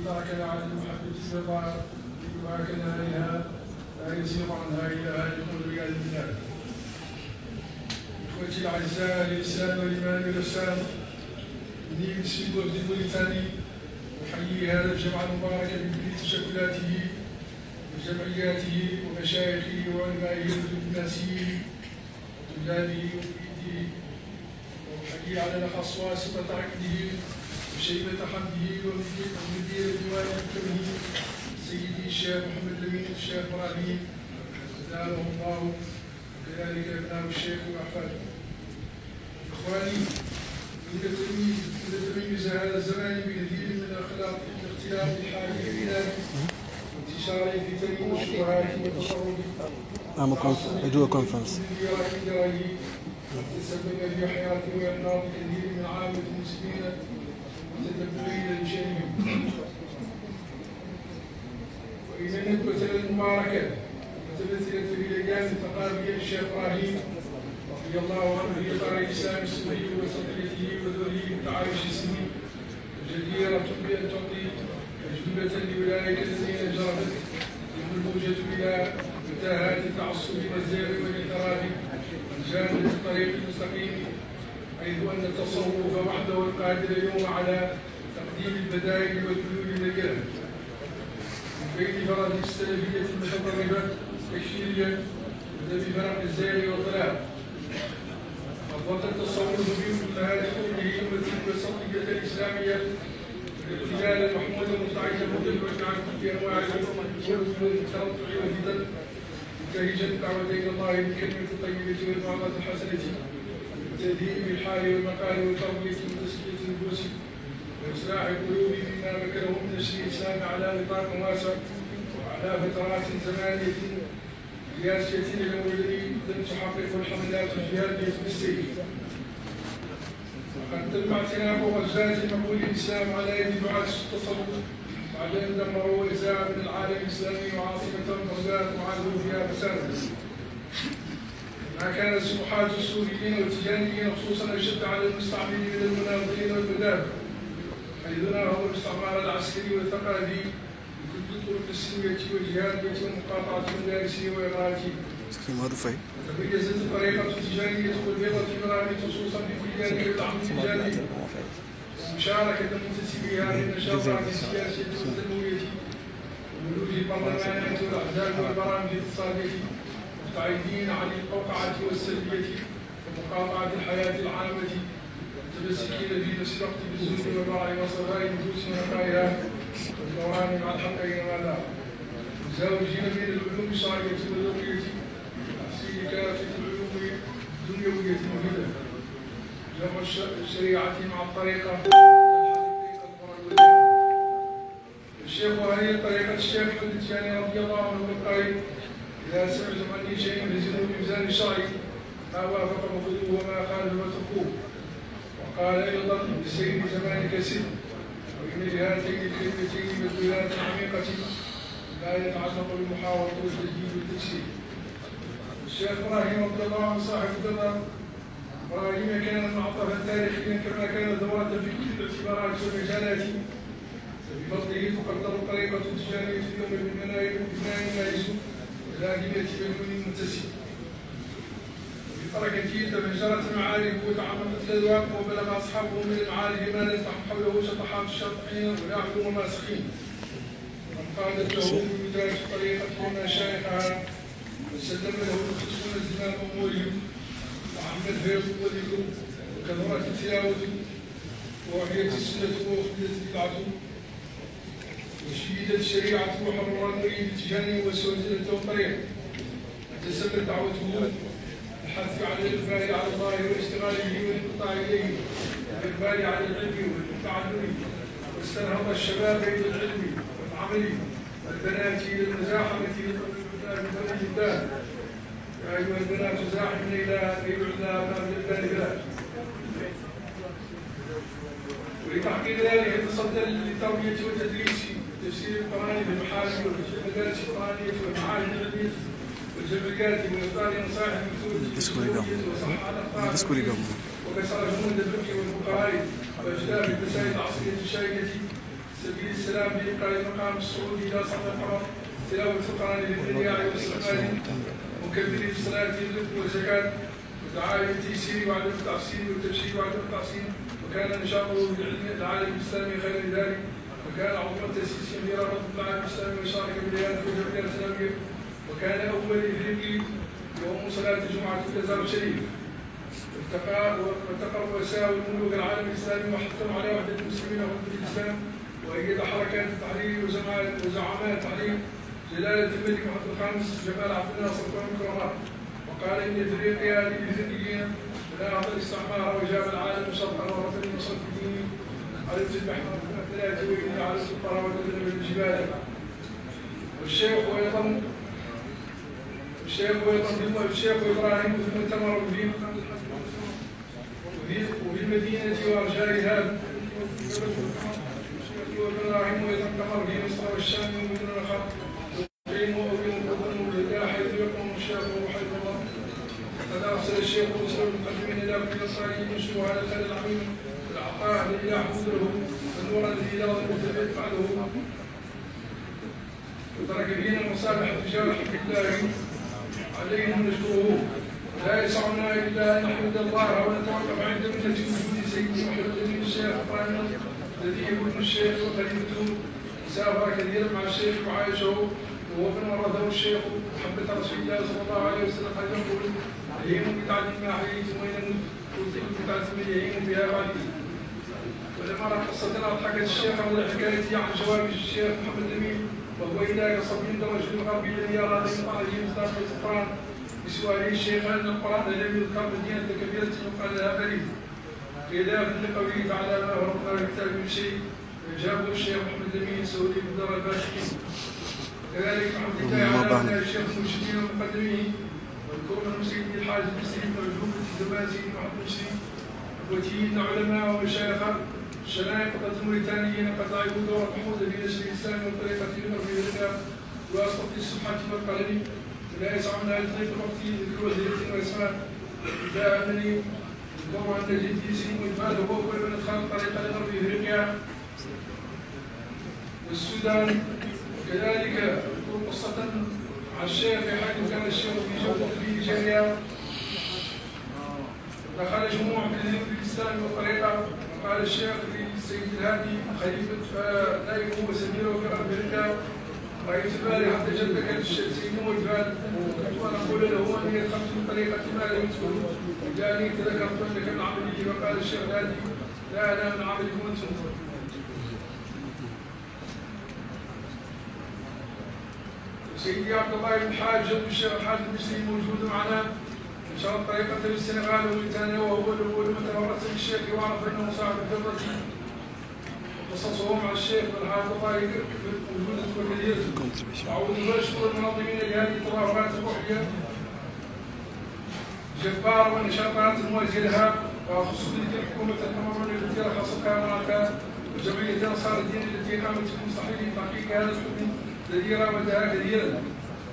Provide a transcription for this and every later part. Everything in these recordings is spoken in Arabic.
تركنا على المحبة الرضا وهكذا عليها لا يزيغ عنها إلا هالك والعياذ بالله. إخوتي الأعزاء، الإسلام والإيمان والإحسان، إني باسم الوفد الموريتاني أحيي هذا الجمع المبارك بكل تشكلاته وجمعياته ومشايخه وعلمائه ودبلوماسيه وطلابه ومريديه، وأحيي على الأخص واسطة عقده وشيبة حمده ومدير ديوان حكمه سيدي الشيخ محمد الأمين الشيخ إبراهيم زاده الله، وكذلك أبناء الشيخ وأحفاده. إخواني، إذا تميز هذا الزمان بكثير من الأخلاق الاختلاف الحالي الإلهي وانتشار الفتن والشبهات والتشرد فيديو كونفرنس تسبب في حياة وإحباط كثير من عامة المسلمين متتبعين لشأنهم. وإن الندوة المباركة متمثلة في الأيام الثقافية الشيخ إبراهيم رضي الله عنه في إطار الإسلام السني وسطيته وذويه التعايش السني، جديرة بأن تعطي تجربة لأولئك الذين جرت الحوجة إلى متاهات التعصب والزيغ والانحراف عن جانب الطريق المستقيم، حيث أن التصوف وحده القادر اليوم على تقديم البدائل والحلول النيرة من بين فرد السلفية المتطرفة تكفيريا وذوي فرق الزيغ والضلال. فضل التصوف في هذه كله يمثل الوسطية الإسلامية الاعتدال المحمود المستعد المدلع عن كل أنواع التنطع والفتن، منتهجا دعوتين الله بالكلمة الطيبة والموعظة الحسنة وتهذيب الحال والمقال والتربية وتزكية النفوس وإصلاح القلوب مما ذكره من نشر الإسلام على نطاق واسع وعلى فترات زمانية قياسية له الذي لم تحقق الحملات الجهادية بالسيف. وقد تم اعتناق غزاة مقبول الإسلام على يد دعاة التصوف بعد أن دمروا أجزاء من العالم الإسلامي وعاصمة بغداد وعادوا فيها فسادا. ما كانت سموحات السوريين والتجاريين خصوصا أشد على المستعمرين من المناضلين والبداب، حيث ناهوا الاستعمار العسكري والثقافي بكل الطرق السلمية والجهادية والمقاطعة المدارسية وإغاثته. تميزت الطريقة التجارية والبيضة في المراكز خصوصا في بلدان الدعم التجاري ومشاركة منتسبيها للنشاطات السياسية والتنموية وولوج البرلمانات والأحزاب والبرامج الاقتصادية مبتعدين عن القوقعة والسلبية ومقاطعة الحياة العامة، متمسكين في نفس الوقت بالزهد والراعي وصفاء النفوس ونقائها والدوران مع الحقين ولا مزاوجين بين العلوم الشرعية واللغوية تحصيل كافة العلوم الدنيوية المفيدة، جمع الشريعة مع الطريقة الشيخ. وهي طريقة الشيخ محمد التجاني رضي الله عنه القائل: إذا سمعتم عني شيء فزنوا بميزان الشرع، ما وافق فخذوه وما خالف فاتركوه. وقال أيضا: لسير زمانك سر، وإن لهاتين الكلمتين مدلولات عميقة لا يتعلق بالمحاورة والتجديد والتجسيد. الشيخ إبراهيم رضي الله عنه صاحب الدرر إبراهيم كان معطفا تاريخيا كما كان ذورة في كل الاعتبارات والمجالات، بفضله تقدر الطريقة التجارية اليوم بالبناء المائز والآدمية بالبنى المنتسب. ببركته تفجرت المعارف وتعمقت الأذواق وبلغ أصحابه من المعارف ما لا تحم حوله شطحات الشاطحين ويعلو الماسخين، وانقادت له بمدارج الطريقة ومشايخها وسلم له المخلصون زمام أمورهم، وعم الفيض والذكر وكثرت التلاوة ووحيت السنة وأخذت البدعة وشيدت الشريعة وحرر المريد التجاني وسوزنته الطريق، وتسمت دعوته الحث على الإقبال على الله والاشتغال به والانقطاع إليه والإقبال على العلم والتعلم، واستنهض الشباب إلى العلم والعمل والبنات إلى المزاحمة بفضل الله. يا أيها البنات زاحمن إلى يعلى باب الباب. ولتحقيق ذلك تصدى للتربية والتدريس وتفسير القرآن بالمحارم والمدارس القرآنية والمعاهد العلمية والجمعيات وإصدار نصائح المسؤولية وصحة الأطفال وكسر جنود الفقه والفقهاء وإجلاب المسائل العصرية الشائكة سبيل السلام بإبقاء المقام السعودي إلى صف القمر تلاوة القرآن للدنيا والاستقبال مكملين الصلاة والزكاة ودعاء التيسير وعدم التعصير والتبشير وعدم التعصير، وكان نشاطه بالعلم العالم الإسلامي خير ذلك، وكان عضوا تأسيسيا في رابطة العالم الإسلامي وشارك بالعيادة في الجمعية الإسلامية، وكان أول إفريقي يوم صلاة الجمعة في الأزهر الشريف، والتقى رؤساء الملوك العالم الإسلامي وحثوا على وحدة المسلمين وحدة الإسلام، وأيد حركات التحرير وزعماء التحرير جلالة الملك محمد الخامس جمال عبد الناصر وكرامات، وقال إن إفريقيا للإفريقيين من أعطى الاستعمار وجاب العالم شرقا ورفض النصر في دينه على الجبح والثلاث وإني على الفقراء والذل بالجبال. والشيخ إبراهيم في المؤتمر وفي المدينة وأرجائها، وإبراهيم يتمر في مصر والشام ومدن الخط وقيم وأبين وظن لله حيث يقوم الشيخ وحيث الله. قد أرسل الشيخ رسل المقدمين إلى كل إسرائيل ينشروا هذا الخير العظيم والعطاء الذي لا حدود له والنور الذي لا ظل بعده، وترك فينا المصالح تجاه حق الله عليهم نشكره. لا يسعنا إلا أن نحمد الله ونتوقف عند منة وجود سيدي محمد بن الشيخ إبراهيم الذي يكون الشيخ وخليفته، سافر كثيرا مع الشيخ وعايشه وهو من ورثه الشيخ محبة رسول الله صلى الله عليه وسلم، قد يقول يهيم بتعد ما حييتم وين نمت قلت بتعد من يهيم بها بعدي. ولما رأى قصتنا أضحكت الشيخ على حكايته عن جواب الشيخ محمد الأمين، وهو إذا صبي درج الغربي الذي أراد من طاعته مصداق القرآن بسؤاله الشيخ أن القرآن لم يذكر مدينة كبيرة يقال لها بريد، خلافا لقوله تعالى ما فرقنا في الكتاب من شيء، فأجابه الشيخ محمد الأمين سعودي بن دار الباشكين. كذلك محمد الله على الشيخ المرشدين ومقدميه والكون المسيد الحاج المسلم وعجوبة الزمان سيد محمد المسلم وتيين علماء ومشايخ الشنائقة الموريتانيين قد لعبوا دورا محمودا في نشر الإسلام والطريقة للمرء بالإسلام وأسقط السبحة والقلم، ولا يسعنا لطريق الوقت ذكر وزيرة وإسماء إذا أنني دور أن جدي سليم وإجمال هو أول من أدخل الطريقة لغرب إفريقيا والسودان. وكذلك أذكر قصة مع الشيخ حيث كان الشيخ في جولة في نيجيريا، دخل جموع كثير في الإسلام والطريقة، وقال الشيخ للسيد الهادي خليفة نائبه وسفيره في أفريقيا رأيت بالي حتى جدك السيد موجبال وأنا أقول له أني أدخلت من طريقة ما لا يدخل، جاءني تذكرت أنك من عملي، وقال الشيخ الهادي لا أنا من عملكم أنتم. سيدي عبد الله بن الحاج الشيخ الحاج المسلم موجود معنا نشر طريقة للسنغال وموريتانيا، وهو الأول من تورث الشيخ وعرف أنه صاحب الخبرة، قصصه مع الشيخ والحاج الله موجودة وكثيرة. أعود وأشكر المنظمين لهذه التظاهرات الروحية جبار والنشاطات الموازية لها، وخصوصا حكومة الكاميرون التي رخصتها مراكا وجمعية أنصار الدين التي قامت بمستحيل تحقيق هذا الحكم الذي راودها كثيرا،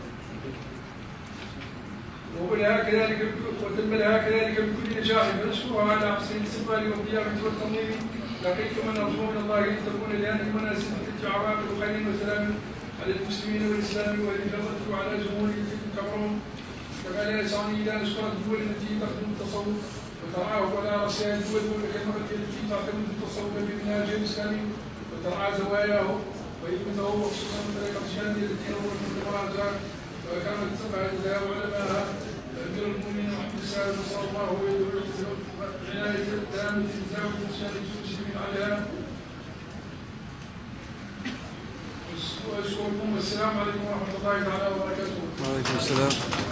وتم لها كذلك بكل نجاح، فنشكرها على حسن الاستقبال والضيافة والتنظيم. لقيت من أرجو من الله أن تكون لهذه المناسبة عوامل خير وسلام على المسلمين والإسلام، وإن فضلت على جمهورية الكاميرون. كما لا يسعني إلا أن أشكر الدول التي تخدم التصوف وترعاه على رأسها الدول والكلمة التي تعتمد التصوف بمنهاجه الإسلامي وترعى زواياه ويكونه، وخصوصا طريقة الشامية التي نورت من المراجع وكانت تبع علماءها أمير المؤمنين محمد السعد صلى الله عليه وسلم عناية التامة لتزاوج شهادة المسلمين عليها. وأشكركم والسلام عليكم ورحمة الله تعالى وبركاته. وعليكم السلام.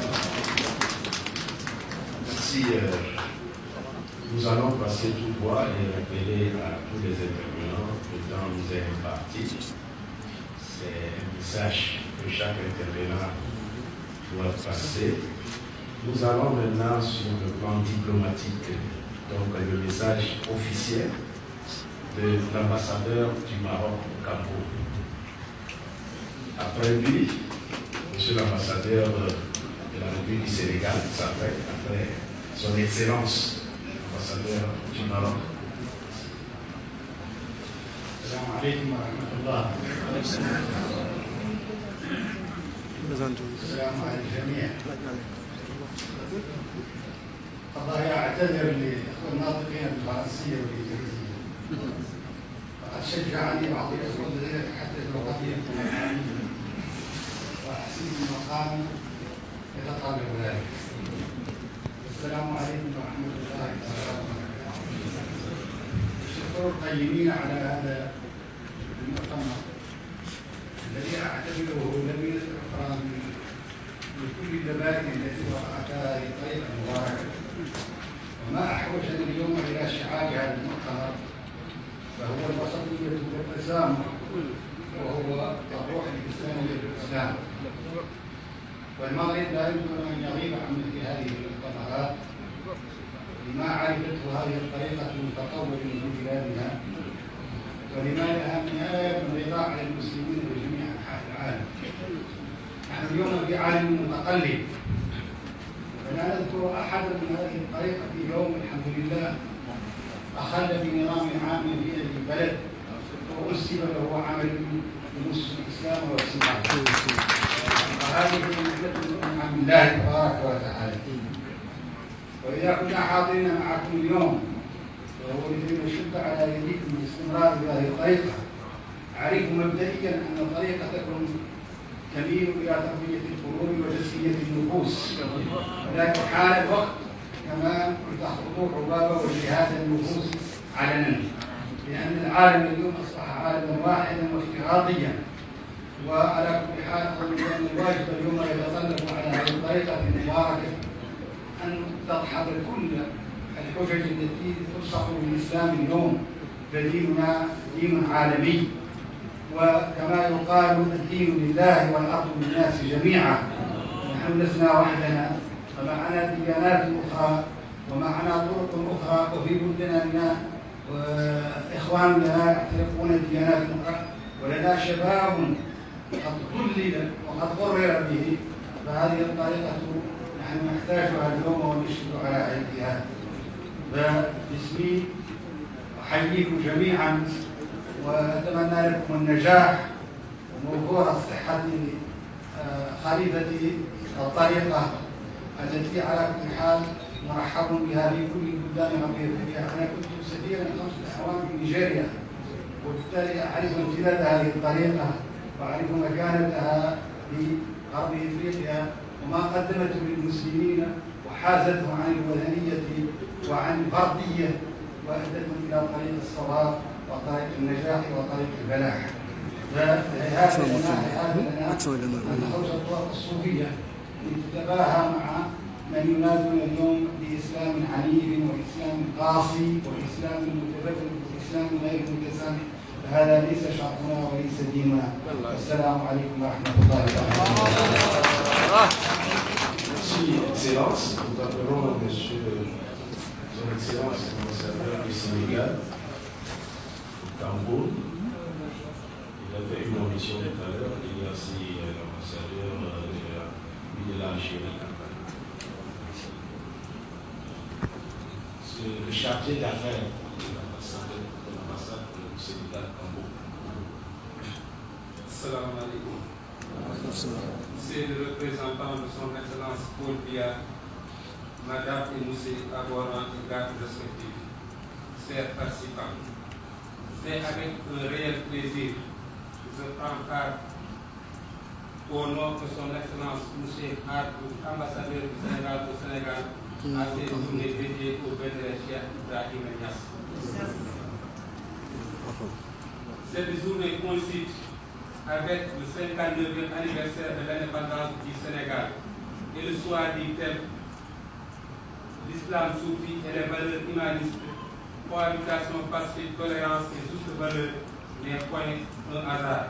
Merci. Nous allons passer tout droit et rappeler à tous les intervenants que le temps nous est imparti. C'est un message que chaque intervenant doit passer. Nous allons maintenant sur le plan diplomatique, donc le message officiel de l'ambassadeur du Maroc au Cameroun. Après lui, monsieur l'ambassadeur de la République du Sénégal s'appelle, après son Excellence, l'ambassadeur du Maroc. السلام عليكم ورحمة الله. السلام على الجميع. والله أعتذر للأخوة الناطقين بالفرنسية والإنجليزية. فقد شجعني بعض الأخوة الذين تحدثوا لغتي العالمية وأحسن مقامي يتطلب ذلك. السلام عليكم ورحمة الله وبركاته. الشكر القيمين على هذا المؤتمر الذي أعتبره لبنة إكرام لكل اللبائن التي وقعتها في طريق المبارك. وما أحوجنا اليوم إلى شعار هذا المؤتمر فهو الوسطية والتسامح، وهو الروح الإسلامية للإسلام. والمغرب لا يمكن أن يغيب عن مثل هذه المؤتمرات لما عرفته هذه الطريقة المتطورة في بلادنا، ولما لها نهاية من الغطاء على المسلمين بجميع أنحاء العالم. نحن اليوم في عالم متقلب، ولا نذكر أحدا من هذه الطريقة في يوم الحمد لله أخل بنظام عام في البلد وأنسب له عمل بنصف الإسلام والسماح. وهذه من عن الله تبارك وتعالى. وإذا كنا حاضرين معكم اليوم وهو لكي نشد على يديكم بالاستمرار بهذه الطريقة، أعرفوا مبدئيا أن طريقتكم تميل إلى تربية القلوب وتزكية النفوس، ولكن حان الوقت كما لتخطوا عبابة وجهاد النفوس علنا، لأن العالم اليوم أصبح عالما واحدا وافتراضيا. وعلى كل حال أقول أن الواجب اليوم يتطلب على هذه الطريقة المباركة أن تدحض كل الحجج التي تلصق بالإسلام اليوم، فديننا دين عالمي، وكما يقال الدين لله والأرض للناس جميعا. نحن لسنا وحدنا، ومعنا ديانات أخرى ومعنا طرق أخرى، وفي بلدنا إخوان لنا يعترفون ديانات أخرى، ولنا شباب قد ضلل وقد قرر به. فهذه الطريقة نحن نحتاجها اليوم ونشهد على أيديها. فباسمي أحييكم جميعا وأتمنى لكم النجاح وموفور الصحة خليفة الطريقة التي على كل حال مرحب بها في كل بلدان غربية. أنا كنت سفيرا 5 أعوام في نيجيريا، وبالتالي أعرف امتداد هذه الطريقة وأعرف مكانتها في غرب إفريقيا وما قدمته للمسلمين وحازته عن الوثنية وعن الفردية وأدتهم إلى طريق الصواب وطريق النجاح وطريق الفلاح. فهذا لنا أن نخرج الطرق الصوفية لتتباهى مع من ينادون اليوم بإسلام عنيف وإسلام قاسي وإسلام متبدل وإسلام غير متسامح. فهذا ليس شرعنا وليس ديننا. السلام عليكم ورحمة الله وبركاته. Merci, Excellence. Nous appelons Monsieur Son Excellence, l'ambassadeur du Sénégal, au Cameroun. Il a fait une audition tout à l'heure. Il y a aussi l'ambassadeur de l'Algérie. Le chargé d'affaires de l'ambassade du Sénégal Cameroun. Salam alaikum. C'est le représentant de son Excellence Paul Biya, Madame et Monsieur Aboran et gardes respectifs, chers participants. C'est avec un réel plaisir que je prends part au nom de son Excellence Monsieur Hadou, ambassadeur du Sénégal au Sénégal, à ces journées dédiées au vénéré Cheikh Ibrahima Niass. Cette journée coïncide avec le 59e anniversaire de l'indépendance du Sénégal et le soir du thème l'islam soufi et les valeurs humanistes, cohabitation pacifique, tolérance et juste valeur n'est point un hasard.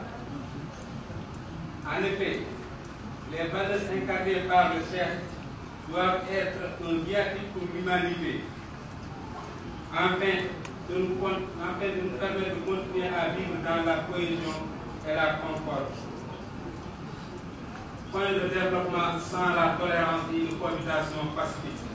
En effet, les valeurs incarnées par le Cheikh doivent être un viatique pour l'humanité, afin de nous permettre de continuer à vivre dans la cohésion et la concorde. Point de développement sans la tolérance et une cohabitation pacifique.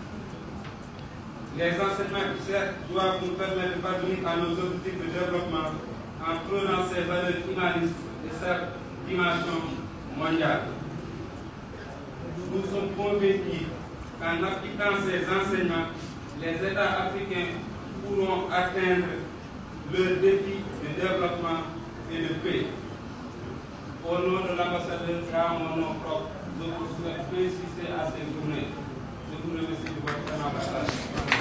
Les enseignements du Cheikh doivent nous permettre de parvenir à nos objectifs de développement en prônant ses valeurs humanistes et sa dimension mondiale. Nous sommes convaincus qu'en appliquant ces enseignements, les États africains pourront atteindre leurs défis de développement et de paix. Au nom de l'ambassadeur et à mon nom propre, je vous souhaite d'insister à cette journée. Je vous remercie de votre attention.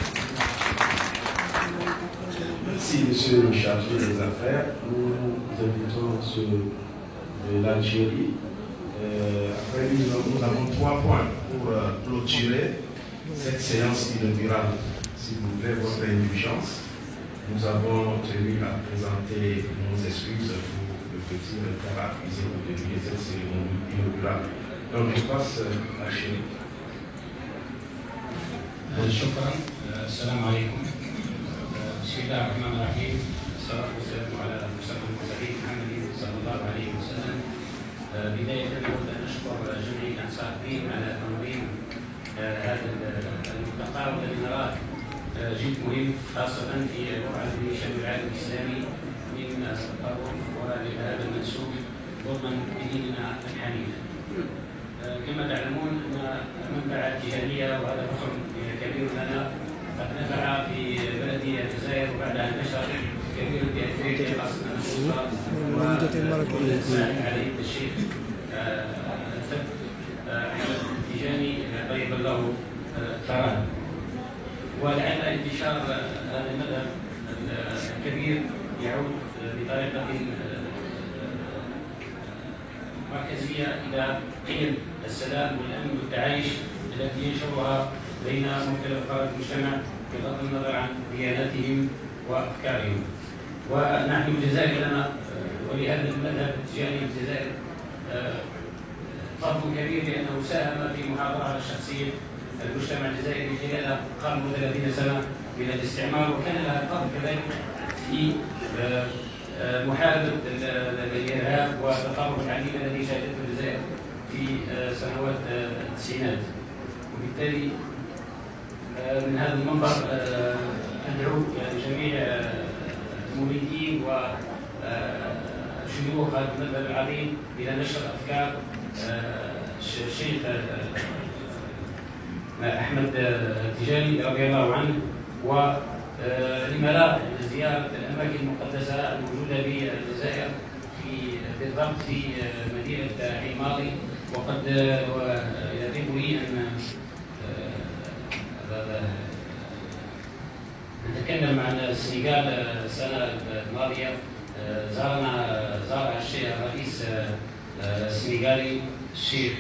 Merci, monsieur le chargé des affaires. Nous invitons ceux de l'Algérie. Après lui, nous avons 3 points pour clôturer cette séance inaugurale. S'il vous plaît, votre indulgence. Nous avons tenu à présenter nos excuses pour le petit retard accusé pour débuter cette cérémonie inaugurale. Donc, je passe à Chéri. شكرا. السلام عليكم. بسم الله الرحمن الرحيم. الصلاة والسلام على سيدنا المرسلين محمد صلى الله عليه وسلم. بداية أود أن أشكر جميع الصاحبين على تنظيم هذا الملتقى والذي نراه جد مهم خاصة في رفعة شأن العالم الإسلامي من التطرف ولهذا المنسوب ضمن ديننا الحنيف. كما تعلمون أن المنبع الجهادية وهذا فخر كبير لنا قد نفع في بلد الجزائر وبعدها انتشر كثيرا في افريقيا خاصه وساعد عليه الشيخ احمد التيجاني طيب له ثراه. ولعل انتشار هذا المذهب الكبير يعود بطريقه مركزيه الى قيم السلام والامن والتعايش التي ينشرها بين مختلف افراد المجتمع بغض النظر عن دياناتهم وافكارهم. ونحن الجزائر لنا ولهذا المذهب التجاري الجزائر فضل كبير لانه ساهم في محافظه على شخصيه المجتمع الجزائري خلال قرن و30 سنه من الاستعمار، وكان لها فضل كذلك في محاربه الارهاب والتطرف العديد الذي شهدته الجزائر في سنوات التسعينات. وبالتالي من هذا المنبر ادعو جميع المريدين وشيوخ هذا المذهب العظيم الى نشر افكار الشيخ احمد التيجاني رضي الله عنه، ولما لا زياره الاماكن المقدسه الموجوده بالجزائر بالضبط في مدينه عين ماضي. وقد يذهب لي ان نتكلم عن السنغال السنه الماضيه. زار الشيخ الرئيس السنغالي الشيخ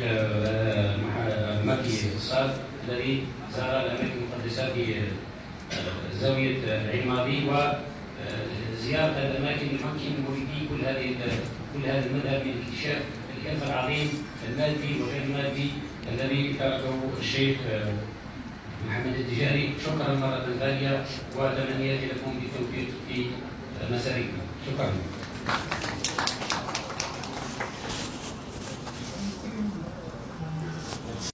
مكي الصاد الذي زار الاماكن المقدسه في زاويه عين ماضي، وزياره الاماكن يمكن مريدي كل هذا المذهب من اكتشاف الكنز العظيم المادي وغير المادي الذي تركه الشيخ محمد التيجاني. شكرا مرة ثانية وتمنياتي لكم بالتوفيق في مساركم. شكرا.